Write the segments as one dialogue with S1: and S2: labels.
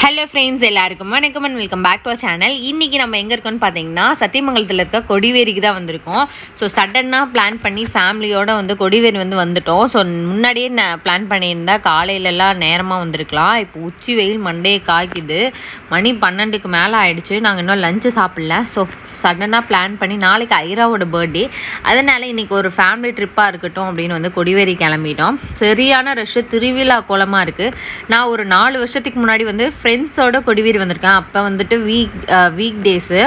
S1: Hello friends, எல்லாருக்கும் வணக்கம் and welcome back to our channel. இன்றைக்கி நம்ம எங்கே இருக்கோம்னு பார்த்தீங்கன்னா சத்தியமங்கலத்தில் இருக்க கொடிவேரிக்கு தான் வந்திருக்கோம். ஸோ சடனாக பிளான் பண்ணி ஃபேமிலியோடு வந்து கொடிவேரி வந்துட்டோம். ஸோ முன்னாடியே நான் பிளான் பண்ணியிருந்தால் காலையிலலாம் நேரமாக வந்திருக்கலாம். இப்போ உச்சி வெயில் மண்டையை காய்க்குது. மணி 12க்கு மேலே ஆகிடுச்சு. நாங்கள் இன்னும் லஞ்சு சாப்பிடல. ஸோ சடனாக பிளான் பண்ணி நாளைக்கு ஐராவோட பர்த்டே, அதனால் இன்றைக்கி ஒரு ஃபேமிலி ட்ரிப்பாக இருக்கட்டும் அப்படின்னு வந்து கொடிவேரி கிளம்பிட்டோம். சரியான ரஷ்ஷு, திருவிழா கோலமாக இருக்குது. நான் ஒரு 4 வருஷத்துக்கு முன்னாடி வந்து ஃப்ரெண்ட்ஸோட கொடிவேரி வந்திருக்கேன். அப்போ வந்துட்டு வீக் டேஸு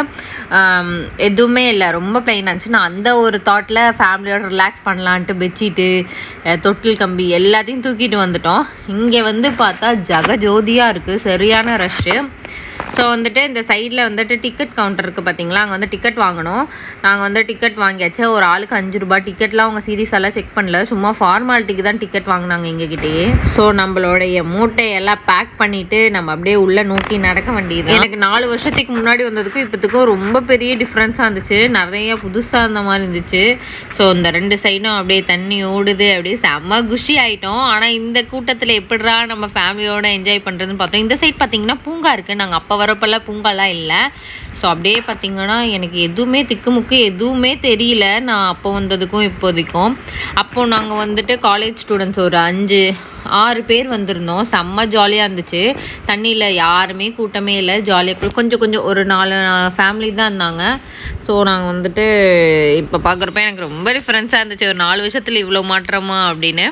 S1: எதுவுமே இல்லை, ரொம்ப பிளைனாக இருந்துச்சு. நான் அந்த ஒரு தாட்டில் ஃபேமிலியோட ரிலாக்ஸ் பண்ணலான்ட்டு பெட்ஷீட்டு, தொட்டில் கம்பி எல்லாத்தையும் தூக்கிட்டு வந்துட்டோம். இங்கே வந்து பார்த்தா ஜகஜோதியாக இருக்குது, சரியான ரஷ்ஷு. ஸோ வந்துட்டு இந்த சைடில் வந்துட்டு டிக்கெட் கவுண்டர் இருக்குது பார்த்தீங்களா, அங்கே வந்து டிக்கெட் வாங்கணும். நாங்கள் வந்து டிக்கெட் வாங்கியாச்சு. ஒரு ஆளுக்கு 5 ரூபாய். டிக்கெட்லாம் அவங்க சீரியஸ் எல்லாம் செக் பண்ணல, சும்மா ஃபார்மாலிட்டிக்கு தான் டிக்கெட் வாங்கினாங்க எங்ககிட்டயே. ஸோ நம்மளுடைய மூட்டையெல்லாம் பேக் பண்ணிவிட்டு நம்ம அப்படியே உள்ளே நோக்கி நடக்க வேண்டியது. எனக்கு 4 வருஷத்துக்கு முன்னாடி வந்ததுக்கும் இப்போத்துக்கும் ரொம்ப பெரிய டிஃப்ரென்ஸாக இருந்துச்சு. நிறைய புதுசாக இருந்த மாதிரி இருந்துச்சு. ஸோ இந்த 2 சைடும் அப்படியே தண்ணி ஓடுது, அப்படியே செம்ம குஷி ஆகிட்டோம். ஆனால் இந்த கூட்டத்தில் எப்படிரா நம்ம ஃபேமிலியோடு என்ஜாய் பண்ணுறதுன்னு பார்த்தோம். இந்த சைட் பார்த்தீங்கன்னா பூங்கா இருக்குது. நாங்கள் அப்போ வரப்பெல்லாம் பூங்காலாம் இல்லை. ஸோ அப்படியே பார்த்தீங்கன்னா எனக்கு எதுவுமே திக்குமுக்கு எதுவுமே தெரியல, நான் அப்போ வந்ததுக்கும் இப்போதைக்கும். அப்போது நாங்கள் வந்துட்டு காலேஜ் ஸ்டூடெண்ட்ஸ் ஒரு 5-6 பேர் வந்திருந்தோம். செம்ம ஜாலியாக இருந்துச்சு. தண்ணியில் யாருமே கூட்டமே இல்லை, ஜாலியாக கொஞ்சம் ஒரு 4 ஃபேமிலி தான் இருந்தாங்க. ஸோ நாங்கள் வந்துட்டு இப்போ பார்க்குறப்ப எனக்கு ரொம்ப டிஃப்ரென்ஸாக இருந்துச்சு, ஒரு 4 வருஷத்தில் இவ்வளோ மாற்றமா அப்படின்னு.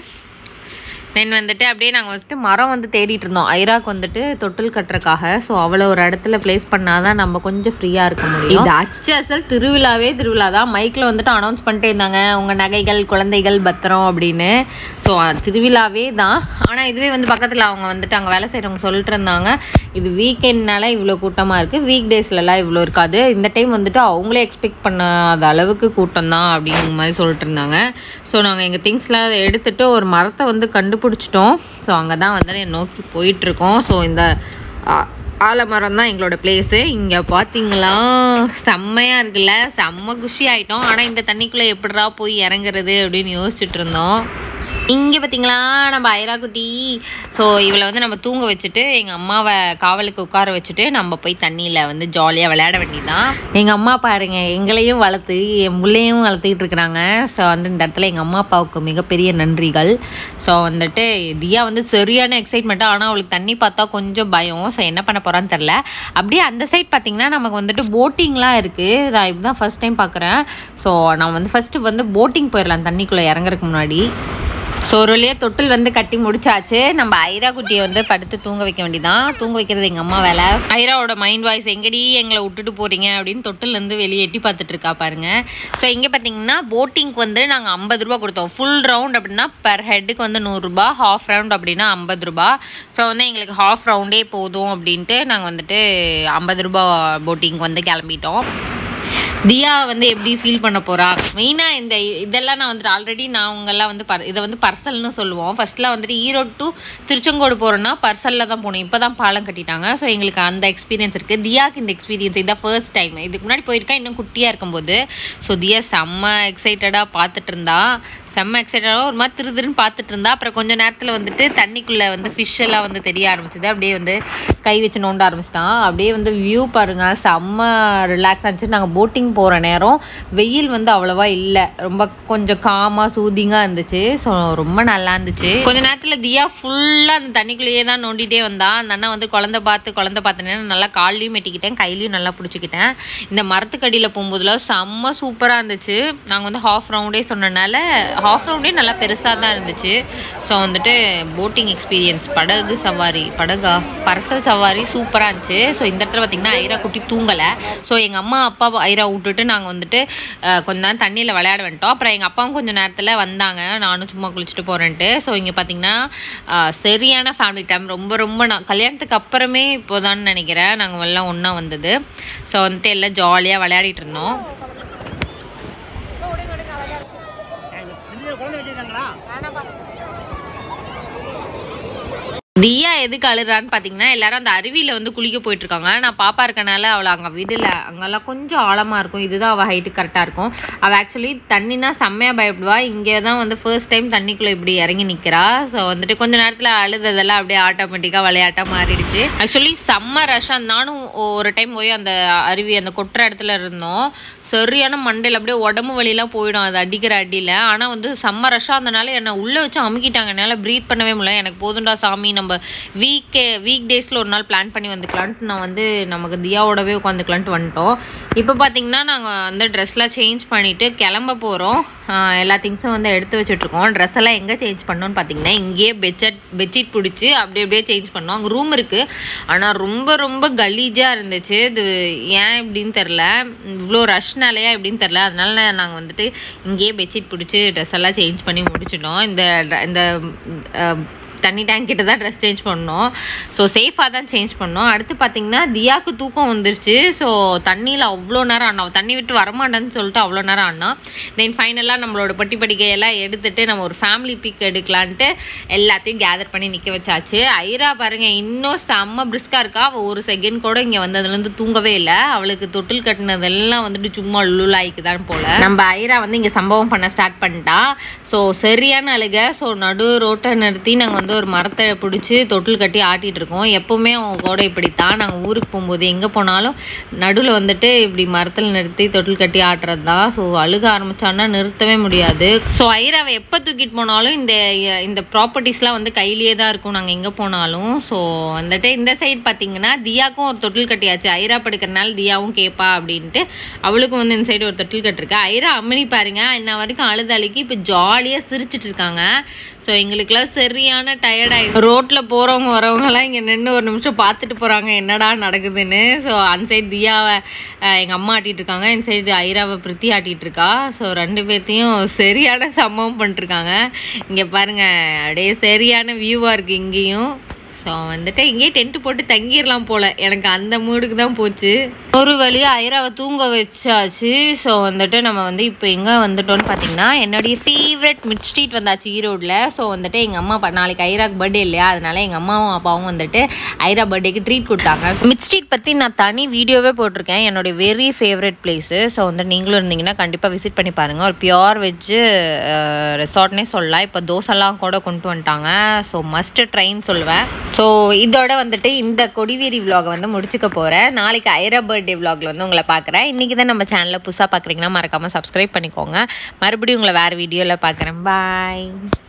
S1: தென் வந்துட்டு அப்படியே நாங்கள் வந்துட்டு மரம் வந்து தேடிட்டு இருந்தோம் ஐராக்கு வந்துட்டு தொட்டில் கட்டுறதுக்காக. ஸோ அவளை ஒரு இடத்துல பிளேஸ் பண்ணாதான் நம்ம கொஞ்சம் ஃப்ரீயாக இருக்க முடியும். இது அச்சல் திருவிழா தான். மைக்கில் வந்துட்டு அனௌன்ஸ் பண்ணிட்டே இருந்தாங்க, உங்கள் நகைகள் குழந்தைகள் பத்திரம் அப்படின்னு. ஸோ திருவிழாவே தான். ஆனால் இதுவே வந்து பக்கத்தில் அவங்க வந்துட்டு அங்கே வேலை செய்கிறவங்க சொல்லிட்டு இருந்தாங்க, இது வீக்கெண்ட்னால இவ்வளோ கூட்டமாக இருக்குது, வீக் டேஸ்லலாம் இவ்வளோ இருக்காது, இந்த டைம் வந்துட்டு அவங்களே எக்ஸ்பெக்ட் பண்ணாத அளவுக்கு கூட்டம் தான் அப்படிங்கிற மாதிரி சொல்லிட்டு இருந்தாங்க. ஸோ நாங்கள் எங்கள் திங்ஸ்லாம் எடுத்துகிட்டு ஒரு மரத்தை வந்து கண்டுபிடிச்சிட்டோம். ஸோ அங்கே தான் வந்து நோக்கி போயிட்டுருக்கோம். ஸோ இந்த ஆலமரம் தான் எங்களோட பிளேஸு. இங்கே பார்த்தீங்களா செம்மையாக இருக்குல்ல, செம்ம குஷி ஆகிட்டோம். ஆனால் இந்த தண்ணிக்குள்ளே எப்படிரா போய் இறங்குறது அப்படின்னு யோசிச்சுட்டு இருந்தோம். இங்கே பார்த்தீங்களா நம்ம ஐரா குட்டி. ஸோ இவளை வந்து நம்ம தூங்க வச்சுட்டு எங்கள் அம்மாவை காவலுக்கு உட்கார வச்சுட்டு நம்ம போய் தண்ணியில் வந்து ஜாலியாக விளையாட வேண்டியதான். எங்கள் அம்மா பாருங்க, எங்களையும் வளர்த்து என் பிள்ளையும் வளர்த்துக்கிட்டு இருக்கிறாங்க. ஸோ வந்து இந்த இடத்துல எங்கள் அம்மா அப்பாவுக்கு மிகப்பெரிய நன்றிகள். ஸோ வந்துட்டு தியா வந்து சரியான எக்ஸைட்மெண்ட்டாக, ஆனால் அவளுக்கு தண்ணி பார்த்தா கொஞ்சம் பயம். ஸோ என்ன பண்ண போகிறான்னு தெரில. அப்படியே அந்த சைட் பார்த்திங்கன்னா நமக்கு வந்துட்டு போட்டிங்லாம் இருக்குது. நான் இப்போ தான் ஃபஸ்ட் டைம் பார்க்குறேன். ஸோ நான் வந்து ஃபஸ்ட்டு வந்து போட்டிங் போயிடலாம் தண்ணிக்குள்ளே இறங்குறதுக்கு முன்னாடி. ஸோ ஒரு வழியாக தொட்டில் வந்து கட்டி முடிச்சாச்சு. நம்ம ஐரா குட்டியை வந்து படுத்து தூங்க வைக்க வேண்டியதான். தூங்க வைக்கிறது எங்கள் அம்மா வேலை. ஐராவோட மைண்ட் வாய்ஸ், எங்கடி எங்களை விட்டுட்டு போகிறீங்க அப்படின்னு தொட்டிலேருந்து வெளியே எட்டி பார்த்துட்டு இருக்கா பாருங்க. ஸோ இங்கே பார்த்தீங்கன்னா போட்டிங்க்கு வந்து நாங்கள் 50 ரூபா கொடுத்தோம். ஃபுல் ரவுண்ட் அப்படின்னா பெர் ஹெட்டுக்கு வந்து 100 ரூபா, ஹாஃப் ரவுண்ட் அப்படின்னா 50 ரூபா. ஸோ வந்து எங்களுக்கு ஹாஃப் ரவுண்டே போதும் அப்படின்ட்டு நாங்கள் வந்துட்டு 50 ரூபா போட்டிங் வந்து கிளம்பிட்டோம். தியா வந்து எப்படி ஃபீல் பண்ண போகிறா மெயினாக இதெல்லாம் நான் வந்துட்டு ஆல்ரெடி அவங்கெல்லாம் வந்து இதை வந்து பர்சல்னு சொல்லுவோம். ஃபர்ஸ்ட்லாம் வந்துட்டு ஈரோடு டு திருச்செங்கோடு போகிறோன்னா பர்சலில் தான் போகணும். இப்போ தான் பாலம் கட்டிட்டாங்க. ஸோ எங்களுக்கு அந்த எக்ஸ்பீரியன்ஸ் இருக்குது. தியாவுக்கு இந்த எக்ஸ்பீரியன்ஸ் இதான் ஃபர்ஸ்ட் டைம். இதுக்கு முன்னாடி போயிருக்கா இன்னும் குட்டியாக இருக்கும்போது. ஸோ தியா செம்ம எக்ஸைட்டடாக பார்த்துட்டு இருந்தா, செம்ம எக்ஸைட்டடாக ஒரு மாதிரி திருதுன்னு பார்த்துட்டு இருந்தா. அப்புறம் கொஞ்சம் நேரத்தில் வந்துட்டு தண்ணிக்குள்ளே வந்து ஃபிஷ் எல்லாம் வந்து தெரிய ஆரம்பிச்சிது. அப்படியே வந்து கை வச்சு நோண்ட ஆரம்பிச்சிட்டான். அப்படியே வந்து வியூ பாருங்கள், செம்ம ரிலாக்ஸ் ஆச்சு. நாங்கள் போட்டிங் போகிற நேரம் வெயில் வந்து அவ்வளோவா இல்லை, ரொம்ப கொஞ்சம் காமாக சூதிங்காக இருந்துச்சு. ஸோ ரொம்ப நல்லா இருந்துச்சு. கொஞ்சம் நேரத்தில் தியா ஃபுல்லாக அந்த தண்ணிக்குள்ளேயே தான் நோண்டிகிட்டே வந்தான். அந்த அண்ணா வந்து குழந்தை பார்த்தேன்னா நல்லா கால்லையும் மெட்டிக்கிட்டேன், கையிலையும் நல்லா பிடிச்சிக்கிட்டேன். இந்த மரத்துக்கடியில் போகும்போதுலாம் செம்ம சூப்பராக இருந்துச்சு. நாங்கள் வந்து ஹாஃப் ரவுண்டே சொன்னனால ஹாஃப் ரவுண்டே நல்லா பெருசாக தான் இருந்துச்சு. ஸோ வந்துட்டு போட்டிங் எக்ஸ்பீரியன்ஸ், பர்சல் சவாரி சூப்பராக இருந்துச்சு. ஸோ இந்த இடத்துல பார்த்திங்கன்னா ஐரா குட்டி தூங்கலை. ஸோ எங்கள் அம்மா அப்பா ஐரா விட்டுட்டு நாங்கள் வந்துட்டு கொஞ்ச நேரம் தண்ணியில் விளையாட வந்துட்டோம். அப்புறம் எங்கள் அப்பாவும் கொஞ்சம் நேரத்தில் வந்தாங்க, நானும் சும்மா குளிச்சுட்டு போகிறேன்ட்டு. ஸோ இங்கே பார்த்திங்கன்னா சரியான ஃபேமிலி டைம். ரொம்ப நான் கல்யாணத்துக்கு அப்புறமே இப்போதான்னு நினைக்கிறேன் நாங்கள் எல்லாம் ஒன்றா வந்தது. ஸோ வந்துட்டு எல்லாம் ஜாலியாக விளையாடிட்டு இருந்தோம். குழந்தை வச்சிருக்காங்களா? தியா எதுக்கு அழுறான்னு பார்த்தீங்கன்னா எல்லாரும் அந்த அருவியில் வந்து குளிக்க போயிட்டு இருக்காங்க. நான் பாப்பா இருக்கனால அவளை அங்கே விடல. அங்கெல்லாம் கொஞ்சம் ஆழமாக இருக்கும். இதுதான் அவள் ஹைட்டு கரெக்டாக இருக்கும். அவள் ஆக்சுவலி தண்ணினா செம்மையாக பயப்படுவா. இங்கே தான் வந்து ஃபர்ஸ்ட் டைம் தண்ணிக்குள்ளே இப்படி இறங்கி நிற்கிறா. ஸோ வந்துட்டு கொஞ்ச நேரத்தில் அழுததெல்லாம் அப்படியே ஆட்டோமேட்டிக்காக விளையாட்டாக மாறிடுச்சு. ஆக்சுவலி செம்ம ரஷ்ஷாக. நானும் ஒரு டைம் போய் அந்த அருவி அந்த கொட்டுற இடத்துல இருந்தோம். சரியான மண்டையில் அப்படியே உடம்பு வலியெல்லாம் போயிடும் அது அடிக்கிற அடியில். ஆனால் வந்து செம்ம ரஷ்ஷாக இருந்தனால என்னை உள்ளே வச்சு அமுக்கிட்டாங்க. என்னால் ப்ரீத் பண்ணவே முடியல. எனக்கு போதுண்டா சாமி, நம்ம வீக் டேஸில் ஒரு நாள் பிளான் பண்ணி வந்துக்கலான்ட்டு நான் வந்து நமக்கு தியாவோடவே உட்காந்துக்கலான்ட்டு வந்துட்டோம். இப்போ பார்த்தீங்கன்னா நாங்கள் வந்து ட்ரெஸ்லாம் சேஞ்ச் பண்ணிவிட்டு கிளம்ப போகிறோம். எல்லா திங்ஸும் வந்து எடுத்து வச்சுட்ருக்கோம். ட்ரெஸ் எல்லாம் எங்கே சேஞ்ச் பண்ணோன்னு பார்த்தீங்கன்னா இங்கேயே பெட்ஷீட் பிடிச்சி அப்படியே சேஞ்ச் பண்ணோம். அங்கே ரூம் இருக்குது. ஆனால் ரொம்ப ரொம்ப கலீஜாக இருந்துச்சு. இது ஏன் இப்படின்னு தெரில, இவ்வளோ ரஷ்னாலையா எப்படின்னு தெரில. அதனால நாங்கள் வந்துட்டு இங்கேயே பெட்ஷீட் பிடிச்சி ட்ரெஸ் எல்லாம் சேஞ்ச் பண்ணி முடிச்சிட்டோம். இந்த தண்ணி டேங்க் கிட்ட தான் ட்ரெஸ் சேஞ்ச் பண்ணோம். ஸோ சேஃபாக தான் சேஞ்ச் பண்ணோம். அடுத்து பார்த்தீங்கன்னா தியாவுக்கு தூக்கம் வந்துருச்சு. ஸோ தண்ணியில் அவ்வளோ நேரம் ஆனா, தண்ணி விட்டு வரமாட்டேன்னு சொல்லிட்டு அவ்வளோ நேரம் ஆனா. தென் ஃபைனலாக நம்மளோட படிக்கையெல்லாம் எடுத்துகிட்டு நம்ம ஒரு ஃபேமிலி பிக் எடுக்கலான்ட்டு எல்லாத்தையும் கேதர் பண்ணி நிற்க வச்சாச்சு. ஐரா பாருங்கள் இன்னும் செம்ம பிரிஸ்காக இருக்கா. அவள் ஒரு செகண்ட் கூட இங்கே வந்து அதுலேருந்து தூங்கவே இல்லை. அவளுக்கு தொட்டில் கட்டினதெல்லாம் வந்துட்டு சும்மா லுலாய்க்கு தான் போல். நம்ம ஐரா வந்து இங்கே சம்பவம் பண்ண ஸ்டார்ட் பண்ணிட்டா. ஸோ சரியான அழுக. ஸோ நடு ரோட்டை நிறுத்தி நாங்கள் வந்து ஒரு மரத்தை பிடிச்சி தொட்டில் கட்டி ஆட்டிகிட்டு இருக்கோம். எப்போவுமே அவங்க கூட இப்படித்தான். நாங்கள் ஊருக்கு போகும்போது எங்கே போனாலும் நடுவில் வந்துட்டு இப்படி மரத்தில் நிறுத்தி தொட்டில் கட்டி ஆட்டுறது தான். ஸோ அழுக ஆரம்பித்தான்னா நிறுத்தவே முடியாது. ஸோ ஐராவை எப்போ தூக்கிட்டு போனாலும் இந்த ப்ராப்பர்ட்டிஸ்லாம் வந்து கையிலேயே தான் இருக்கும் நாங்கள் எங்கே போனாலும். ஸோ வந்துட்டு இந்த சைடு பார்த்தீங்கன்னா தியாவுக்கும் ஒரு தொட்டில் கட்டியாச்சு. ஐரா படுக்கிறனால தியாவும் கேட்பா அப்படின்ட்டு அவளுக்கும் வந்து இந்த சைடு ஒரு தொட்டில் கட்டிருக்கு. ஐரா அம்மனி பாருங்க இன்ன வரைக்கும் அழுதாளிக்கு இப்போ ஜாலியாக சிரிச்சிட்டு இருக்காங்க. ஸோ எங்களுக்கெல்லாம் சரியான டயர்டாயிடும். ரோட்டில் போகிறவங்க வரவங்கலாம் இங்கே நின்று ஒரு நிமிஷம் பார்த்துட்டு போகிறாங்க என்னடா நடக்குதுன்னு. ஸோ அந்த சைடு தியாவை எங்கள் அம்மா ஆட்டிகிட்டு இருக்காங்க, இந்த சைடு ஐராவை பிரித்தி ஆட்டிகிட்டு இருக்கா. ஸோ ரெண்டு பேர்த்தையும் சரியான சம்பவம் பண்ணிட்டுருக்காங்க. இங்கே பாருங்கள் அப்படியே சரியான வியூவாக இருக்குது இங்கேயும். ஸோ வந்துட்டு இங்கேயே டென்ட்டு போட்டு தங்கிடலாம் போல், எனக்கு அந்த மூடுக்கு தான் போச்சு. ஒரு வழியாக ஐராவை தூங்க வச்சாச்சு. ஸோ வந்துட்டு நம்ம வந்து இப்போ எங்கே வந்துட்டோன்னு பார்த்தீங்கன்னா என்னுடைய ஃபேவரட் மிட் ஸ்ட்ரீட் வந்தாச்சு ஈரோடில். ஸோ வந்துட்டு எங்கள் அம்மா நாளைக்கு ஐராக்கு பர்த்டே இல்லையா, அதனால எங்கள் அம்மாவும் அப்பாவும் வந்துட்டு ஐரா பர்த்டேக்கு ட்ரீட் கொடுத்தாங்க. மிட் ஸ்ட்ரீட் பற்றி நான் தனி வீடியோவே போட்டிருக்கேன், என்னுடைய வெரி ஃபேவரட் பிளேஸு. ஸோ வந்து நீங்களும் இருந்தீங்கன்னா கண்டிப்பாக விசிட் பண்ணி பாருங்கள். ஒரு பியோர் வெஜ்ஜு ரெசார்ட்னே சொல்லலாம். இப்போ தோசைலாம் கூட கொண்டு வந்துட்டாங்க. ஸோ மஸ்ட் ட்ரைன்னு சொல்லுவேன். ஸோ இதோட வந்துட்டு இந்த கொடிவேரி விலாகை வந்து முடிச்சுக்க போகிறேன். நாளைக்கு ஐரா பர்த்டே விலாகில் வந்து உங்களை பார்க்குறேன். இன்றைக்கி தான் நம்ம சேனலில் புதுசாக பார்க்குறீங்கன்னா மறக்காமல் சப்ஸ்கிரைப் பண்ணிக்கோங்க. மறுபடியும் உங்களை வேறு வீடியோவில் பார்க்குறேன். பாய்.